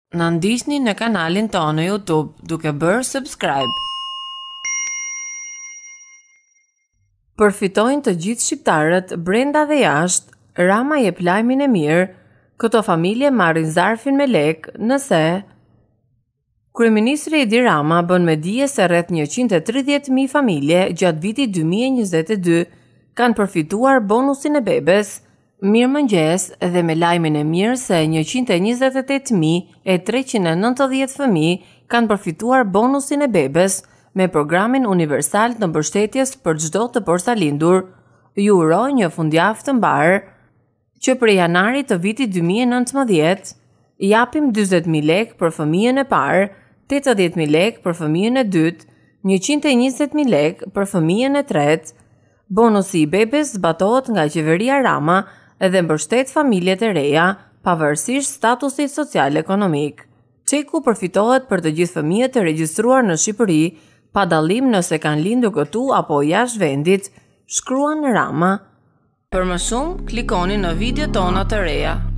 Na ndiqni në kanalin tonë në YouTube duke bërë subscribe. Përfitojnë të gjithë shqiptarët brenda dhe jashtë, Rama jep lajmin e mirë, këto familje marrin zarfin me lekë nëse Kryeministri Edi Rama bën me dije se rreth 130.000 familje gjatë vitit 2022 kanë përfituar bonusin e bebes. Mirëmëngjes dhe me lajmin e mirë se 128.390 fëmijë kanë përfituar bonusin e bebes me programin universal të mbështetjes për çdo të porsalindur. Ju uroj një fundjavë të mbarë, që për janarit të vitit 2019 japim 40.000 lekë për fëmijën e parë, 80.000 lekë për fëmijën e dytë, 120.000 lekë për fëmijën e tretë. Bonusi i bebes zbatohet nga Qeveria Rama edhe mbështet familjet e reja, pavarësisht statusit social-ekonomik. Çeku përfitohet për të gjithë fëmijët e regjistruar në Shqipëri, pa dallim nëse kanë lindur këtu apo jashtë vendit, shkruan Rama. Për më shumë, klikoni në video tona të reja.